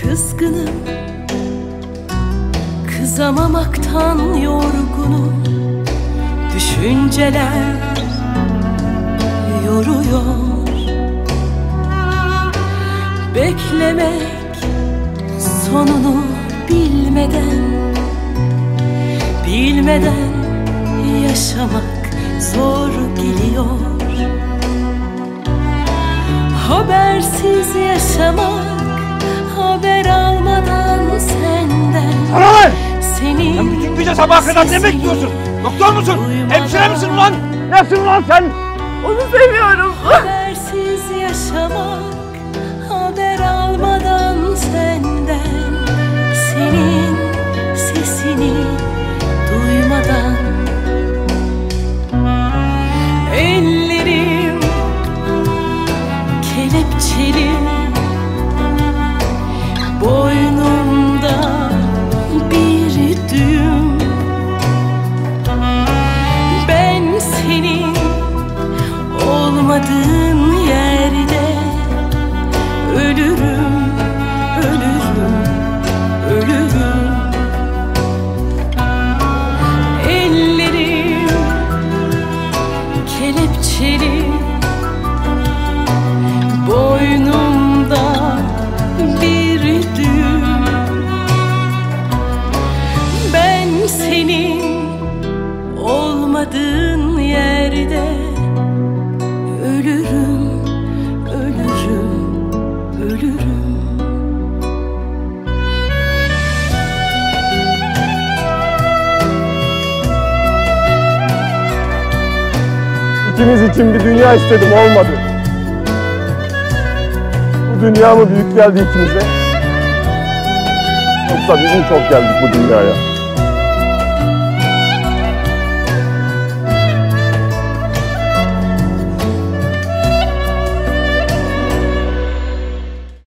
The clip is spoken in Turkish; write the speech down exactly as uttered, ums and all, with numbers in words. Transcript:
Kızgınım, kızamamaktan yorgunum. Düşünceler yoruyor. Beklemek sonunu bilmeden, bilmeden yaşamak zor geliyor. Habersiz yaşamak, haber almadan senden. Sana ver! Senin sen bütün gece sabaha kadar ne bekliyorsun? Doktor musun? Hemşire misin ulan? Nesin ulan sen? Onu seviyorum. Habersiz yaşamak, haber almadan senden. Senin sesini duymadan. Ellerim kelepçeli, boynumda bir düğüm. Ben senin olmadığın yerde ölürüm, ölürüm, ölürüm. Ellerim kelepçeli, boynumda bir düğüm. Ben senin olmadığın yerde ölürüm, ölürüm, ölürüm. İkimiz için bir dünya istedim, olmadı. Bu dünya mı büyük geldi ikimize? Yoksa biz mi çok geldik bu dünyaya?